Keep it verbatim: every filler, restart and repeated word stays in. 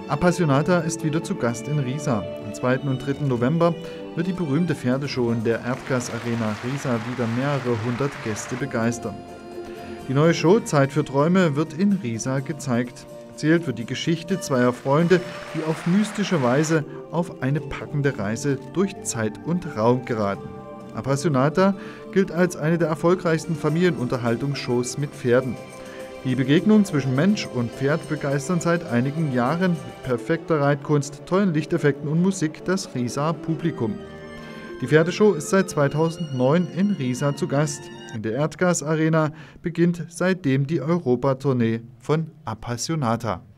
Appassionata ist wieder zu Gast in Riesa. Am zweiten und dritten November wird die berühmte Pferdeshow in der Erdgas Arena Riesa wieder mehrere hundert Gäste begeistern. Die neue Show Zeit für Träume wird in Riesa gezeigt. Erzählt wird die Geschichte zweier Freunde, die auf mystische Weise auf eine packende Reise durch Zeit und Raum geraten. Appassionata gilt als eine der erfolgreichsten Familienunterhaltungsshows mit Pferden. Die Begegnung zwischen Mensch und Pferd begeistern seit einigen Jahren mit perfekter Reitkunst, tollen Lichteffekten und Musik das Rieser Publikum. Die Pferdeshow ist seit zweitausendneun in Riesa zu Gast. In der Erdgas Arena beginnt seitdem die Europatournee von Appassionata.